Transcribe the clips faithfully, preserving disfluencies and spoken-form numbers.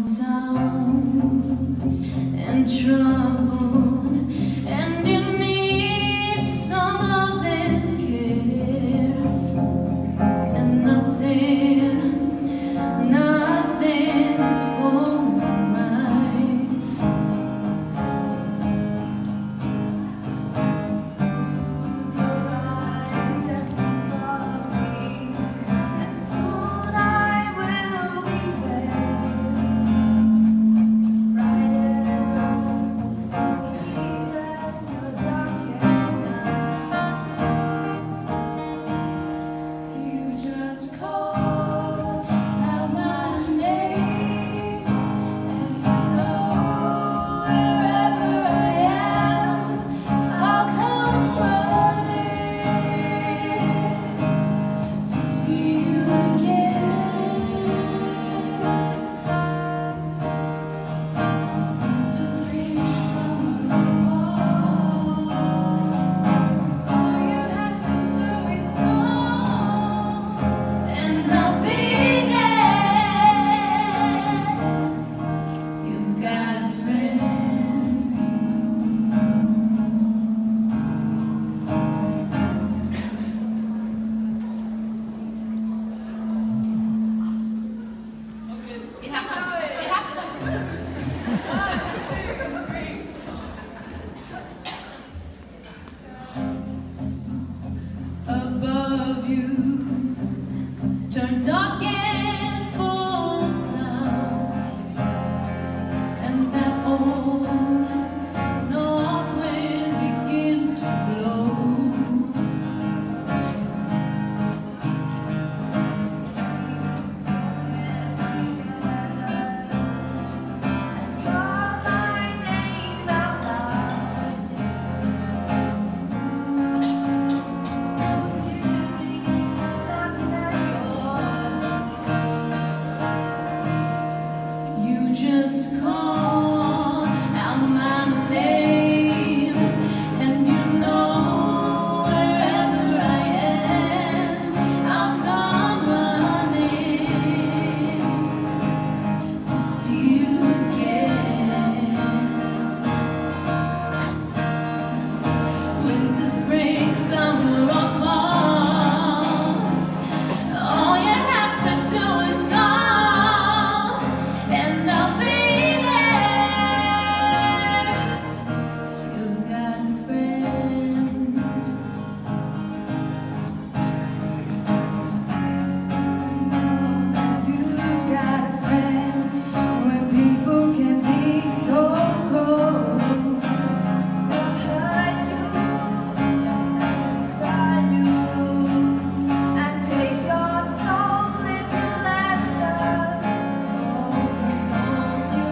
down and troubled, and you need some loving care, and nothing, nothing is going right. Close your eyes and think of me, and soon I will be there. It happens. It happens. One, two, three. Above you turns dark and full of clouds, and that old north wind begins to blow. Just call out my name, and you know wherever I am, I'll come running to see you again. Winter, spring, summer, or fall, all you have to do is call, and I'll be there. You've got a friend. You've got a friend when people can be so cold. They'll hurt you, inside you, and take your soul if you let them. Don't you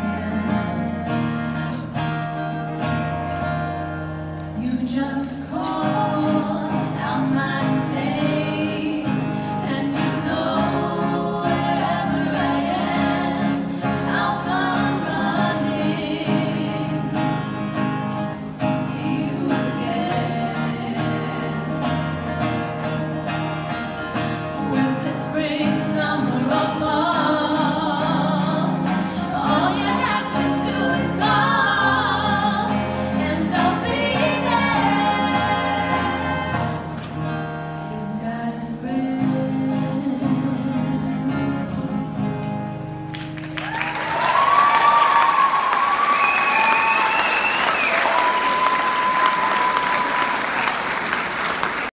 let them. You just call.